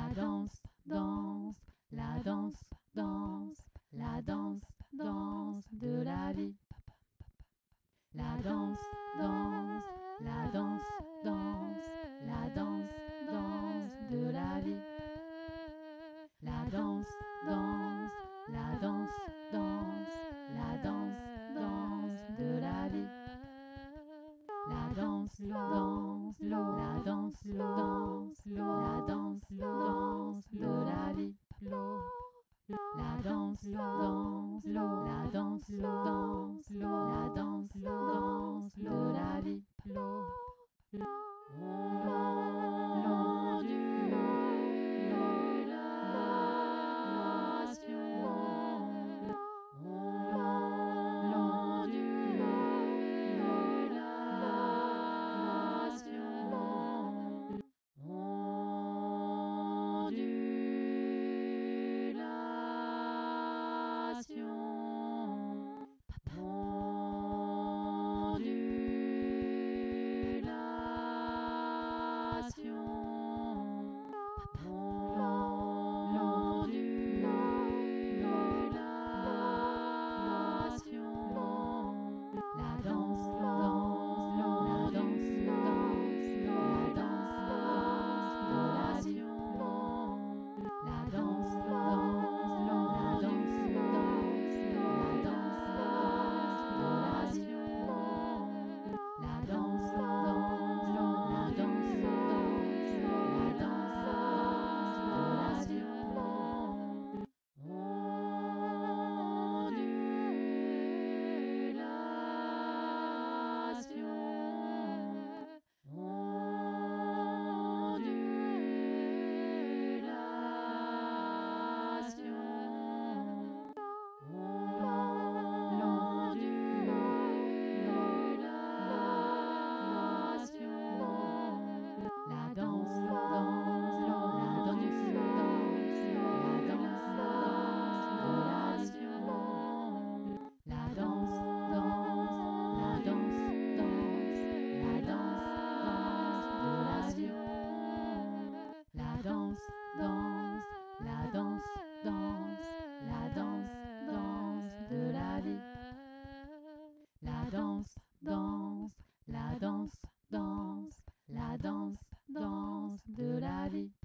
La danse, danse, la danse, danse, la danse, danse de la vie. La danse, danse, la danse, danse, la danse, danse de la vie. La danse, danse, la danse, danse, la danse, danse de la vie. La danse, danse, la danse, danse, la danse, danse de la vie. La danse, danse, la danse, danse, la danse, danse de la vie. La danse, danse, la danse, danse, la danse, danse de la vie. La danse, danse, la danse, danse, la danse, danse de la vie.